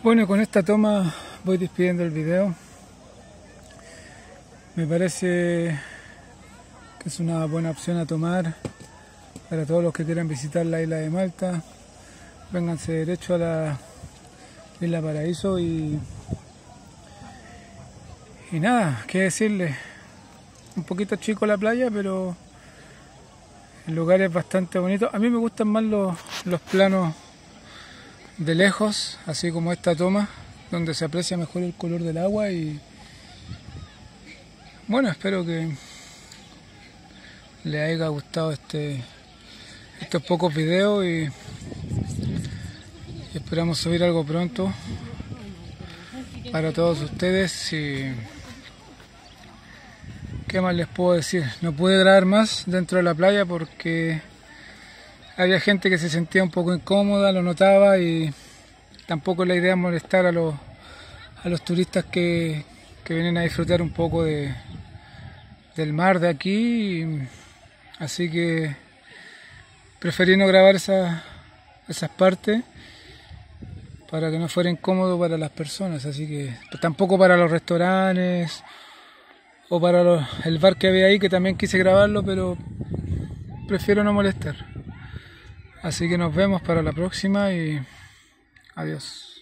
Bueno, con esta toma voy despidiendo el video. Me parece que es una buena opción a tomar para todos los que quieran visitar la isla de Malta. Vénganse derecho a la Isla Paraíso y nada, qué decirles. Un poquito chico la playa, pero el lugar es bastante bonito. A mí me gustan más los planos de lejos, así como esta toma, donde se aprecia mejor el color del agua. Y bueno, espero que les haya gustado estos pocos videos y esperamos subir algo pronto para todos ustedes. Y ¿qué más les puedo decir? No pude grabar más dentro de la playa porque había gente que se sentía un poco incómoda, lo notaba, y tampoco la idea es molestar a los turistas que vienen a disfrutar un poco del mar de aquí. Así que preferí no grabar esas partes para que no fuera incómodo para las personas, así que tampoco para los restaurantes o para el bar que había ahí, que también quise grabarlo, pero prefiero no molestar. Así que nos vemos para la próxima y adiós.